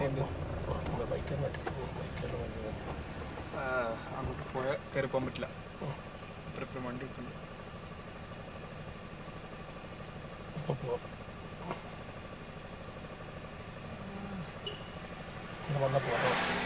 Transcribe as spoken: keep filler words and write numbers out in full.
ബൈക്കാൻ പറ്റും ബൈക്കെല്ലാം അങ്ങോട്ട് പോയാൽ കയറി പോകാൻ പറ്റില്ല. ഇപ്പം വണ്ടി ഇട്ടുണ്ട്. അപ്പോൾ പോവാം. വന്നാൽ പോകാം.